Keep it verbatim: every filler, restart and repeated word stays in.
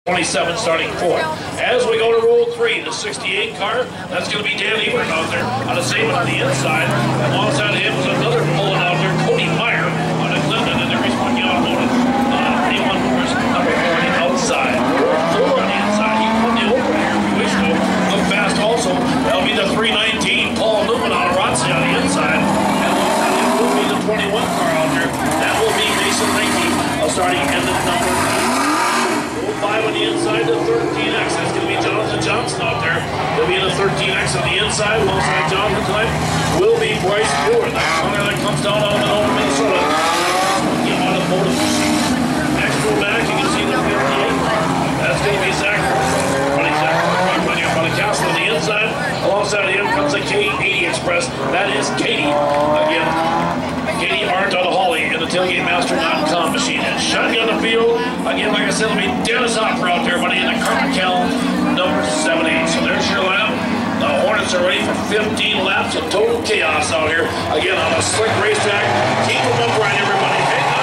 twenty-seven starting fourth. As we go to roll three, the sixty-eight car, that's going to be Dan Ebert out there on a Saban on the inside. Alongside him is another pulling out there, Cody Meyer on a Clinton, and there he's Bucky Automotive. Uh, eighty-one Morris, number four on the outside. Four on the inside. He won the opener here a few weeks ago. Up fast also. That'll be the three nineteen, Paul Newman out of Rotzi on the inside. And alongside him will be the twenty-one car out there. That will be Mason Linky, uh, starting in the number nine. Five on the inside, the thirteen X. That's going to be Jonathan Johnson out there. He'll be in the thirteen X on the inside. Alongside Jonathan tonight will be Bryce Brewer. That corner that comes down out of Monona, Minnesota. Get automotive. Next row back, you can see the fifty-eight. That's going to be Zach. Running Zach running up on the castle on the inside. Alongside him comes the K eighty Express. That is Katie. Again, Katie Arndt out of Hawley in the Tailgate Master non-com machine. And shotgun the field. Again, like I said, it'll be Dennis Hopper out there running in the Carter Cal number seventy-eight. So there's your lineup. The Hornets are ready for fifteen laps of total chaos out here. Again, on a slick racetrack. Keep them upright, everybody. Hang on.